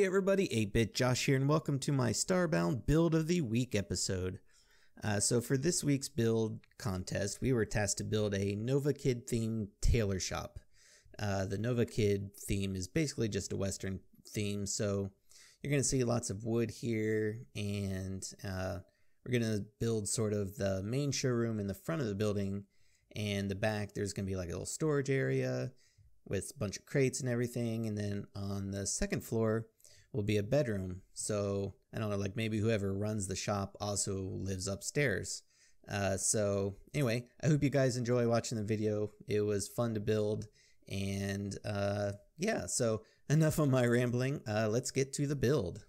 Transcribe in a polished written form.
Hey everybody, 8-Bit Josh here and welcome to my Starbound Build of the Week episode. So for this week's build contest, we were tasked to build a Novakid themed tailor shop. The Novakid theme is basically just a Western theme, so you're going to see lots of wood here, and we're going to build sort of the main showroom in the front of the building, and the back there's going to be like a little storage area with a bunch of crates and everything, and then on the second floor will be a bedroom. So I don't know, like maybe whoever runs the shop also lives upstairs. So anyway, I hope you guys enjoy watching the video. It was fun to build, and yeah, so enough of my rambling. Let's get to the build.